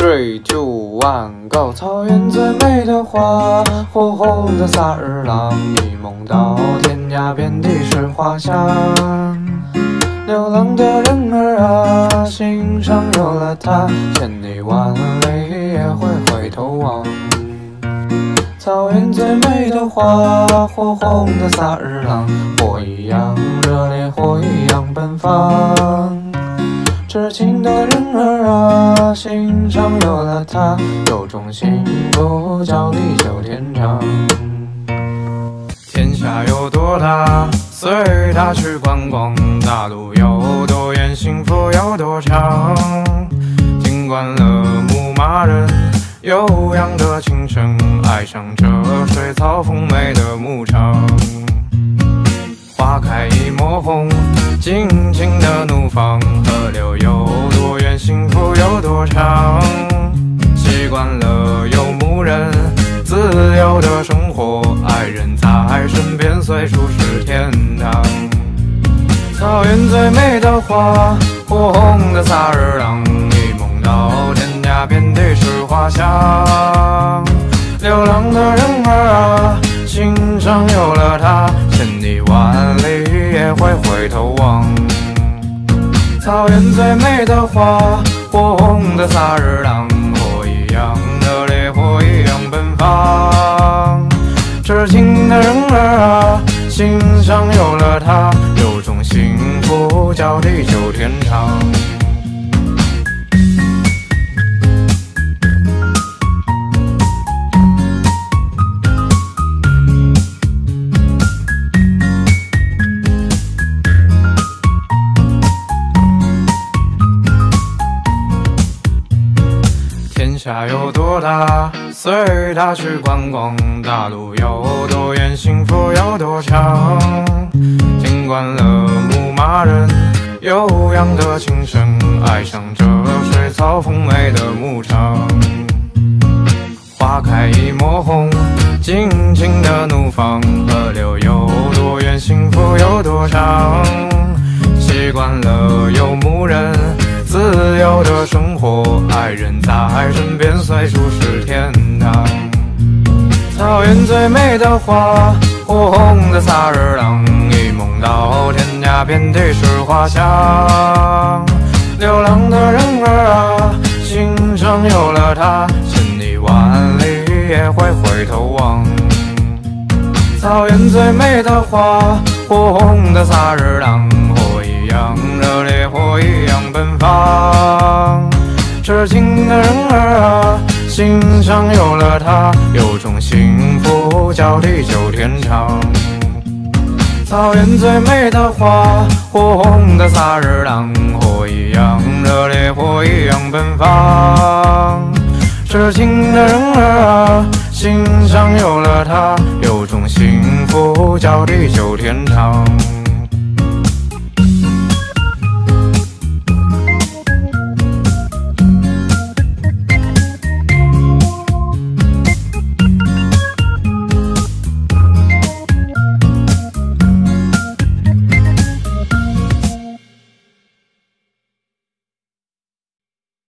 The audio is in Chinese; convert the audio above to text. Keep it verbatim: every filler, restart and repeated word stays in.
Three, two, one, go！ 草原最美的花，火红的萨日朗，一梦到天涯，遍地是花香。流浪的人儿啊，心上有了他，千里万里也会回头望。草原最美的花，火红的萨日朗，火一样热烈，火一样奔放。痴情的人儿啊，心上有了他，有种幸福叫地久天长。天下有多大，随他去观光；大路有多远，幸福有多长。听惯了牧马人悠扬的琴声，爱上这水草丰美的牧场。花开一抹红，尽情的怒放。河流有多远，幸福有多长。习惯了游牧人自由的生活，爱人在身边，随处是天堂。草原最美的花，火红的萨日朗，一梦到天涯，遍地是花香。流浪的人儿啊，心上有了他，千里万里也会回头望。草原最美的花，火红的萨日朗，火一样热烈，火一样奔放。痴情的人儿啊，心上有了他，有种幸福叫地久天长。天下有多大，随他去观光；大路有多远，幸福有多长。听惯了牧马人悠扬的琴声，爱上这水草丰美的牧场。花开一抹红，尽情的怒放。河流有多远，幸福有多长。习惯了游牧人自由的生活，爱人在身边，随处是天堂。草原最美的花，火红的萨日朗，一梦到天涯，遍地是花香。流浪的人儿啊，心上有了他，千里万里也会回头望。草原最美的花，火红的萨日朗，火一样热烈，火一样奔放。痴情的人儿啊，心上有了他，有种幸福叫地久天长。草原最美的花，火红的萨日朗，火一样热烈，火一样奔放。痴情的人儿啊，心上有了他，有种幸福叫地久天长。